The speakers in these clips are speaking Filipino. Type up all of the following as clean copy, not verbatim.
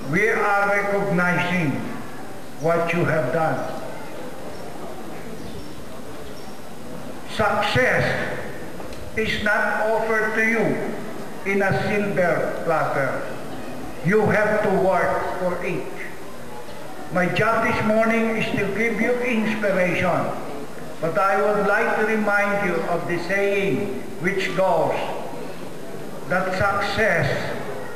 we are recognizing what you have done. Success is not offered to you in a silver platter. You have to work for it. My job this morning is to give you inspiration, but I would like to remind you of the saying which goes that success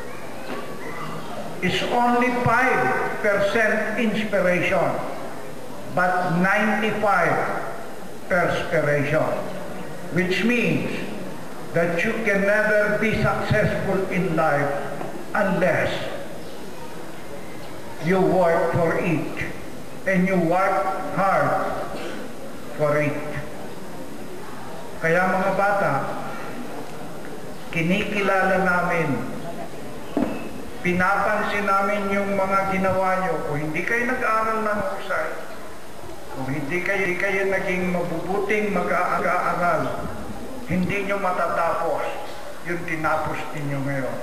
is only 5% inspiration, but 95% perspiration, which means that you can never be successful in life unless you work for it and you work hard for it. Kaya mga bata, kinikilala namin, pinapansin namin yung mga ginawa nyo. Kung hindi kayo nag-aaral ng husay, kung hindi kayo naging mabubuting mag-aaral, hindi nyo matatapos yung tinapos ninyo ngayon.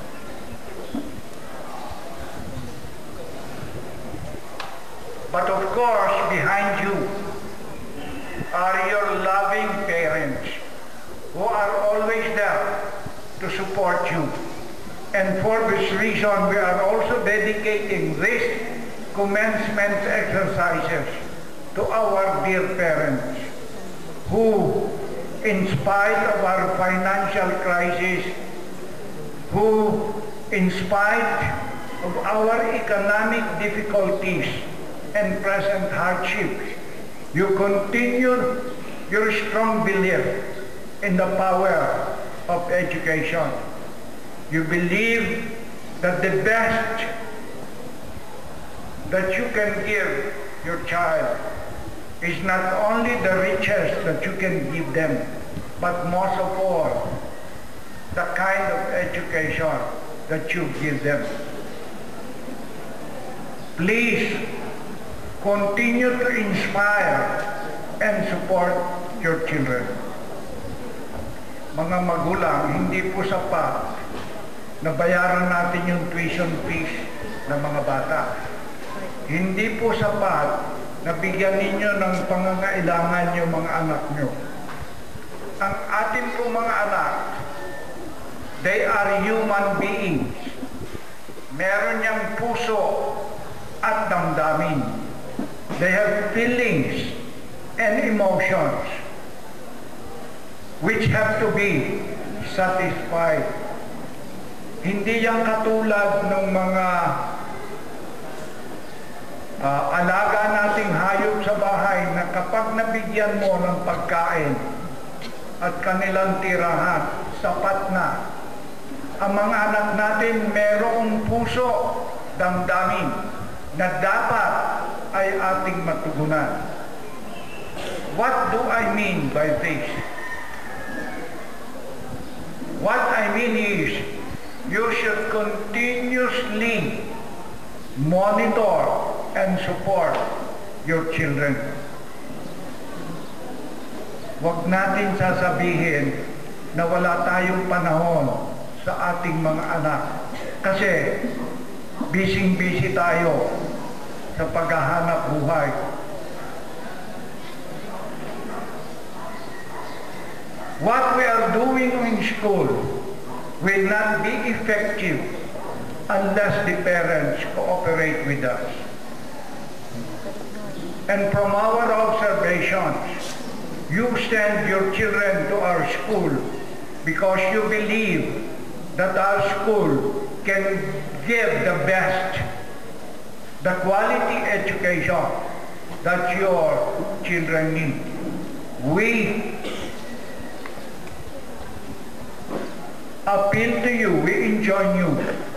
But of course, behind you are your loving parents who are always there to support you. And for this reason, we are also dedicating these commencement exercises to our dear parents who, in spite of our financial crisis, who, in spite of our economic difficulties and present hardships, you continue your strong belief in the power of education. You believe that the best that you can give your child is not only the riches that you can give them, but most of all, the kind of education that you give them. Please continue to inspire and support your children. Mga magulang, hindi po sapat na bayaran natin yung tuition fees ng mga bata. Hindi po sapat na bigyan ninyo ng pangangailangan yung mga anak nyo. Ang atin po mga anak, they are human beings. Meron niyang puso at damdamin. They have feelings and emotions which have to be satisfied. Hindi yan katulad ng mga alaga nating hayop sa bahay na kapag nabigyan mo ng pagkain at kanilang tirahan, sapat na. Ang mga anak natin merong puso, damdamin na dapat ay ating matugunan. What do I mean by this? What I mean is, you should continuously monitor and support your children. Huwag natin sasabihin na wala tayong panahon sa ating mga anak. Kasi, busy-busy tayo sa paghahanap buhay. What we are doing in school will not be effective unless the parents cooperate with us. And from our observations, you send your children to our school because you believe that our school can give the best, the quality education that your children need. We appeal to you, we enjoin you.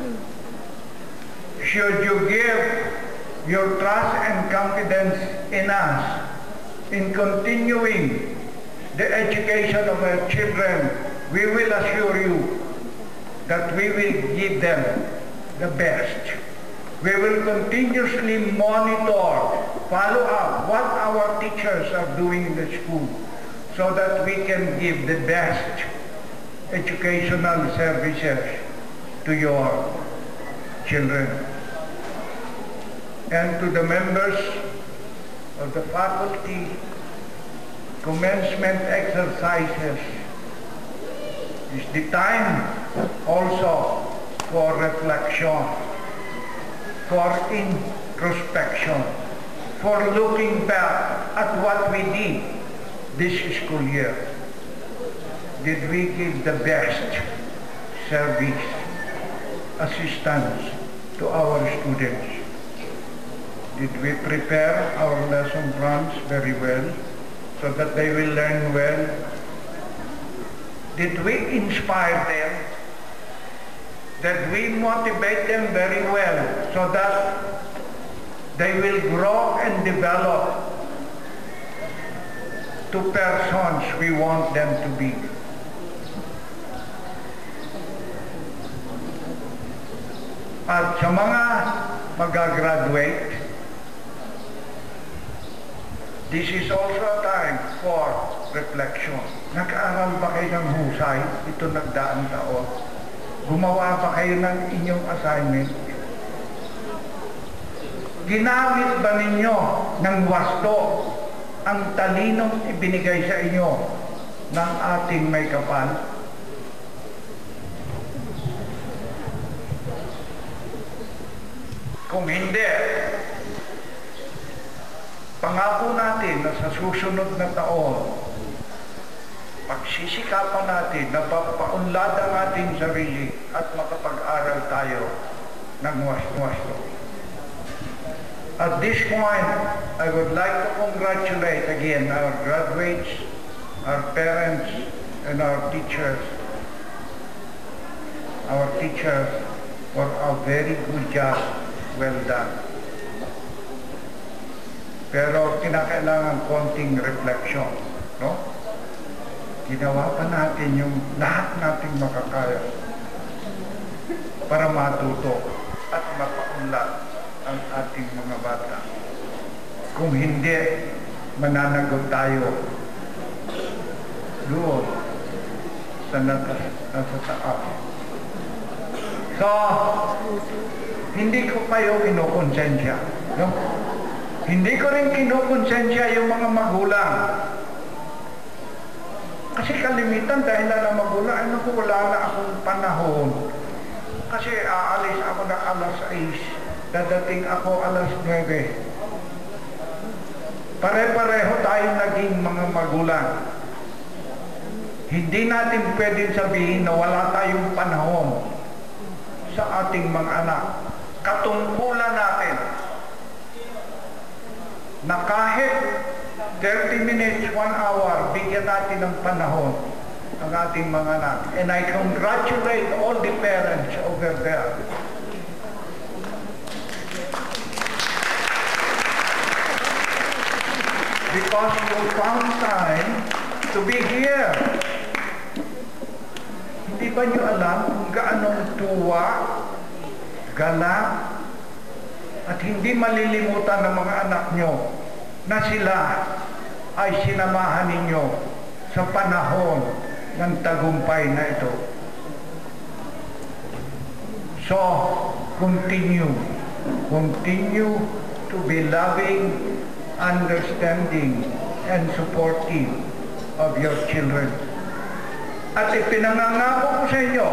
Should you give your trust and confidence in us in continuing the education of our children, we will assure you that we will give them the best. We will continuously monitor, follow up what our teachers are doing in the school so that we can give the best educational services to your children. and to the members of the faculty, commencement exercises is the time also for reflection, for introspection, for looking back at what we did this school year. Did we give the best service, assistance to our students? Did we prepare our lesson plans very well so that they will learn well? Did we inspire them? Did we motivate them very well so that they will grow and develop to persons we want them to be? At sa mga mag-graduate, this is also a time for reflection. Nag-aaral ba kayo ng husay ito nagdaang taon? Gumawa ba kayo ng inyong assignment? Ginamit ba ninyo ng wasto ang talinong ibinigay sa inyo ng ating may kapal? Kung hindi, pangako natin na sa susunod na taon, pagsisikapan natin na papaunlad ang ating sarili at makapag-aral tayo ng wasto. At this point, I would like to congratulate again our graduates, our parents, and our teachers for a very good job. Well done. Pero kinakailangan konting reflection, no? Ginawa pa natin yung lahat nating makakaya para matuto at mapaunlad ang ating mga bata. Kung hindi, mananagot tayo doon sa nasa taas. So, hindi ko kayo kinukonsensya, no? Hindi ko rin kinukonsensya yung mga magulang. Kasi kalimitan dahil na magulang, ano ko, wala na akong panahon. Kasi aalis ako na alas 6, dadating ako alas 9. Pare-pareho tayo naging mga magulang. Hindi natin pwedeng sabihin na wala tayong panahon sa ating mga anak. Katungkulan natin na kahit 30 minutes, 1 hour, bigyan natin ng panahon ang ating mga anak. And I congratulate all the parents over there. Because you found time to be here. Hindi ba niyo alam kung gaanong tuwa, galak, at hindi malilimutan ng mga anak nyo na sila ay sinamahan ninyo sa panahon ng tagumpay na ito. So, continue to be loving, understanding, and supportive of your children. At ipinangangako ko sa inyo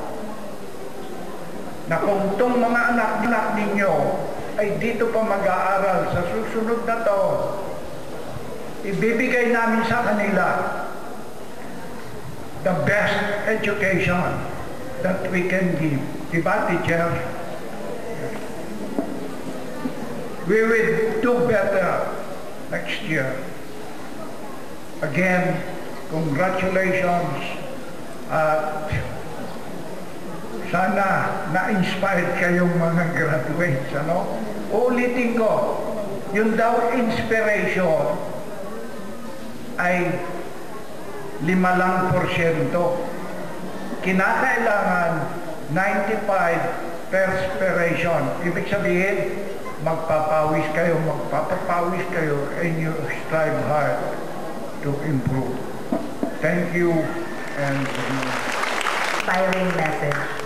na kung itong mga anak ninyo ay dito pa mag-aaral sa susunod na taon, ibibigay namin sa kanila the best education that we can give. Diba, teacher? We will do better next year. Again, congratulations at sana na-inspired kayong mga graduates, ano? Ulitin ko, yung daw inspiration ay 5%. Kinakailangan 95 perspiration. Ibig sabihin, magpapawis kayo, and you strive hard to improve. Thank you and inspiring message.